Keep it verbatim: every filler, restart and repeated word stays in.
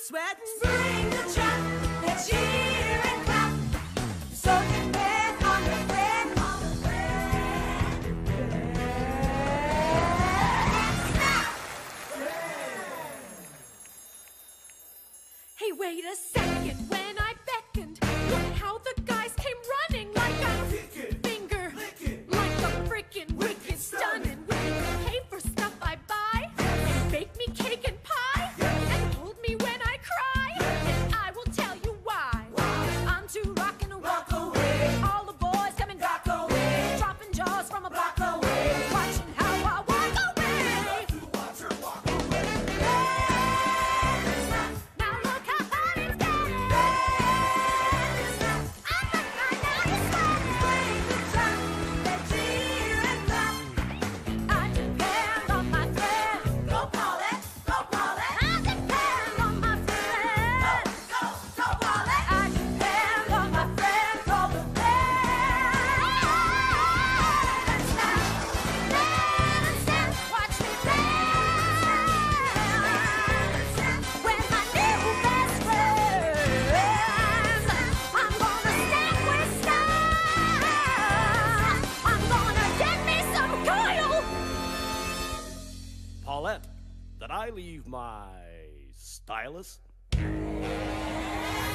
sweating. Spring the trap, let's cheer and clap. So depend on the friend, on the friend. Hey, wait a second. When I beckoned, look how the guys came running like a Kickin', finger, lickin', like a frickin' wicked, stunning. Will you pay for stuff I buy? And bake me cake and pie? And hold me when I cry? And I will tell you why. I'm too rockin' to walk away. All the boys come and rock away. Dropping jaws from a block away. Watching how I walk away. to watch her walk away. Now look how hot it's getting. I'm not right now, you're sweating. Spring the trap, let's cheer and clap. I depend on my friend. Go Paulette, go Paulette. I depend on my friend. Go, go Paulette. I depend on my friend. Call the band. Let's not dance, dance, watch me dance. When my new best friends, I'm gonna stand with style. I'm gonna get me some coil. Paulette, did I leave my stylus?